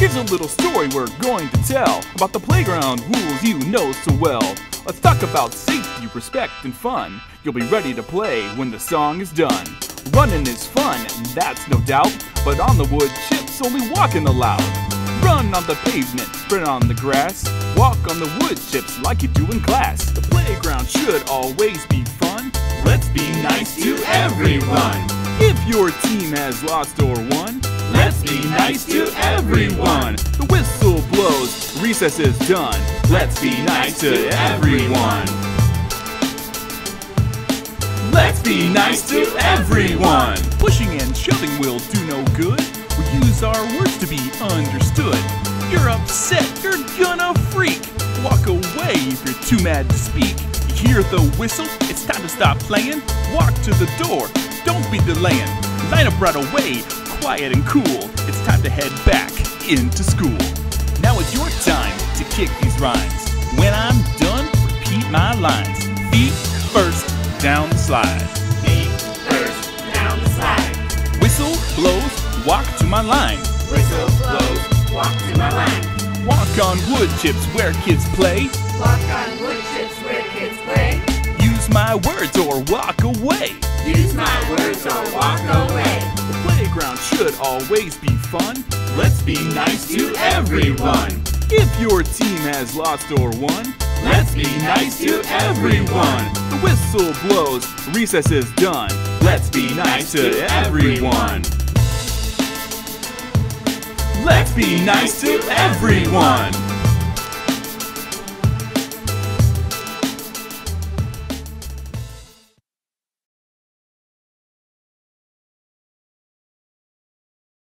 Here's a little story we're going to tell about the playground rules you know so well. Let's talk about safety, respect, and fun. You'll be ready to play when the song is done. Running is fun, and that's no doubt, but on the wood chips, only walking allowed. Run on the pavement, sprint on the grass, walk on the wood chips like you do in class. The playground should always be fun. Let's be nice to everyone. If your team has lost or won, let's be nice to everyone. The whistle blows, recess is done. Let's be nice to everyone. Let's be nice to everyone. Pushing and shoving will do no good. We use our words to be understood. You're upset, you're gonna freak. Walk away if you're too mad to speak. You hear the whistle, it's time to stop playing. Walk to the door, don't be delaying. Line up right away, quiet and cool. It's time to head back into school. Now it's your time to kick these rhymes. When I'm done, repeat my lines. Feet first, down the slide. Feet first, down the slide. Whistle blows, walk to my line. Whistle blows, walk to my line. Walk on wood chips where kids play. Walk on wood chips where kids play. Use my words or walk away. Use my words or walk away. The playground should always be fun. Let's be nice to everyone. If your team has lost or won, let's be nice to everyone. The whistle blows, recess is done. Let's be nice to everyone. Let's be nice to everyone.